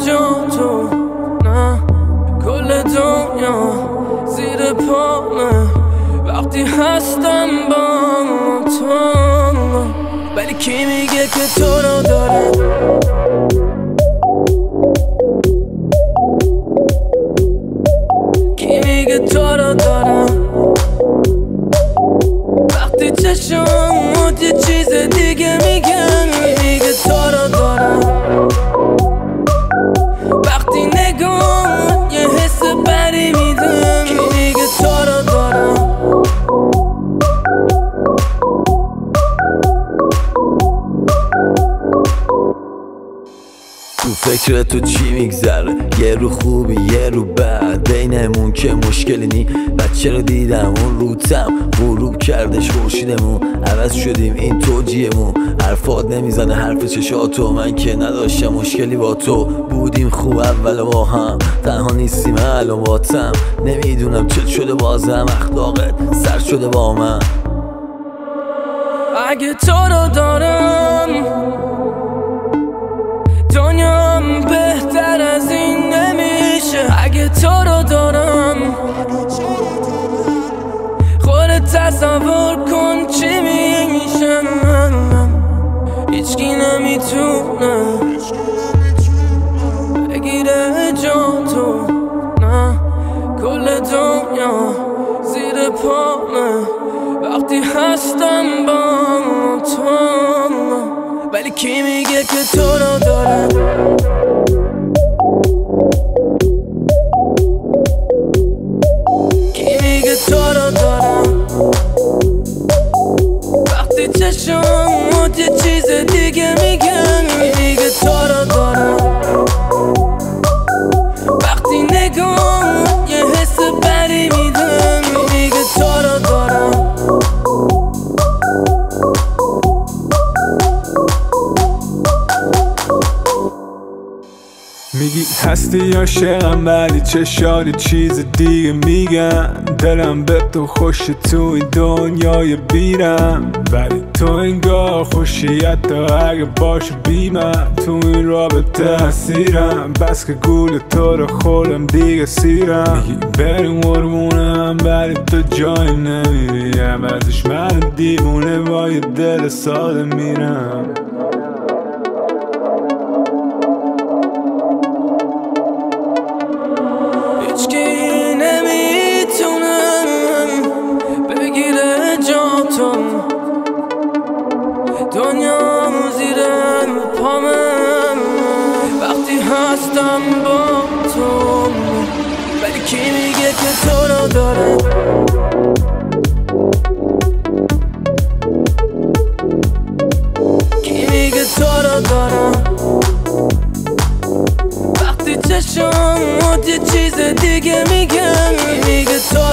جا تو، نه کل دنیا زیر پامه وقتی هستم با تو. ولی کی میگه که تو رو داره؟ کی میگه تو رو دارم؟ وقتی چشمات یه چیز دیگه میگن. کی میگه تو رو دارم؟ وقتی نگاه یه حس بری میدم. کی میگه تو رو دارم؟ تو فکر تو چی میگذره؟ یه رو خوبی یه رو بد، بینمون که مشکلی نی. بچه رو دیدم اون روتم غروب کردش خورشیدمون، عوض شدیم این توجیهمون. حرفات نمیزنه حرف چشاتو، من که نداشتم مشکلی با تو. بودیم خوب اول با هم، تنها نیستیم الان باتم. نمیدونم چه شده بازم، اخلاقت سر شده با من. اگه تو رو دارم دنیام بهتر از این نمیشه. اگه تو رو دارم خودت تصور کن چی میشه. هیچکی نمیتونه بگیره جا تو، نه کل دنیا زیر پامه وقتی هستم با تو. ولی کی میگه که تو رو داره؟ کی میگه تو رو دارم؟ وقتی چشمات یه چیز دیگه میگن. کی میگه تو رو دارم؟ وقتی نگاه یه حس بری میدم. کی میگه تو رو دارم؟ میگی هستی یا عاشقم ولی چشاری چیز دیگه میگن. دلم به تو خوشه تو این دنیای بیرم، ولی تو انگار خوشی حتی اگه باشه بی من. تو این رابطه اسیرم، بس که گول تو رو خورم دیگه سیرم. میگی بریم قربونم ولی تو جای نمیری، عوضش من دیوونه با یه دل ساده میرم. هیچکی نمیتونم بگیره جا تو، دنیا زیر پامه وقتی هستم با تو. ولی کی میگه که تو رو داره؟ کی میگه تو رو دارم؟ وقتی چشمات یه چیز دیگه میگن. کی میگه تو